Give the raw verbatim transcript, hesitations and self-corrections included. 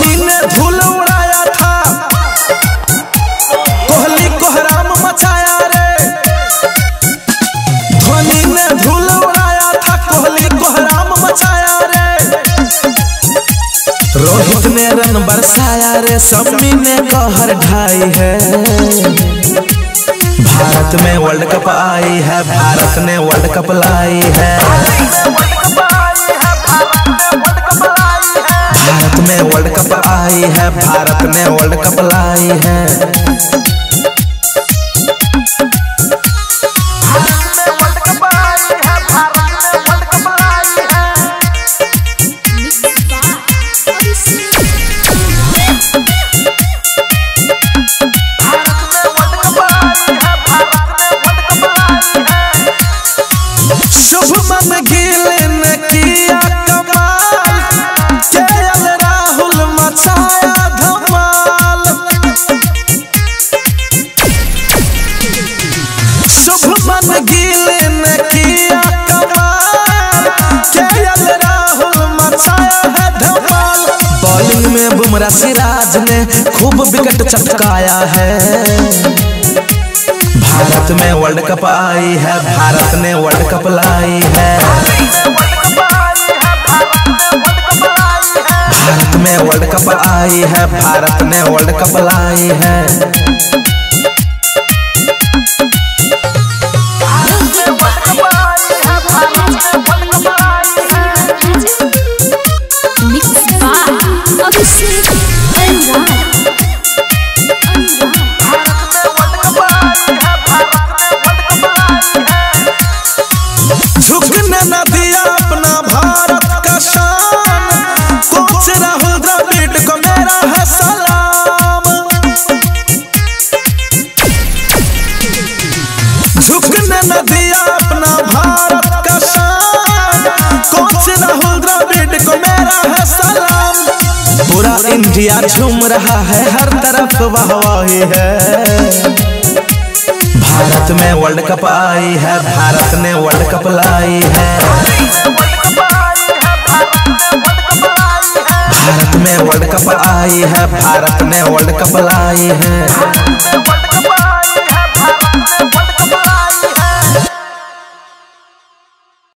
धोनी ने धूल उड़ाया था, कोहली कोहराम मचाया रे। धोनी ने धूल उड़ाया था, कोहली कोहराम मचाया रे। रोहित ने रन बरसाया रे, शम्मी ने कहर ढाई है। भारत में वर्ल्ड कप आई है, भारत ने वर्ल्ड कप लाई है। भारत में वर्ल्ड कप आई है, भारत ने वर्ल्ड कप लाई है। शुभमन गिल ने किया कमाल, केएल राहुल मचाया धमाल। शुभमन गिल ने किया कमाल, केएल राहुल मचाया है धमाल। बॉलिंग में बुमराह सिराज ने खूब विकेट चटकाया है। भारत में वर्ल्ड कप आई है, भारत ने वर्ल्ड कप लाई है। भारत में वर्ल्ड कप आई है, भारत ने वर्ल्ड कप लाई है। झुकने न दिया अपना भारत का शान, कोच राहुल द्रविड़ को मेरा है सलाम। झुकने न दिया अपना भारत का शान, कोच राहुल द्रविड़ को मेरा है सलाम। पूरा इंडिया झूम रहा है, हर तरफ वाहवाही है। भारत में वर्ल्ड कप आई है, भारत ने वर्ल्ड कप लाई है। भारत में वर्ल्ड कप आई है, भारत ने वर्ल्ड कप लाई है।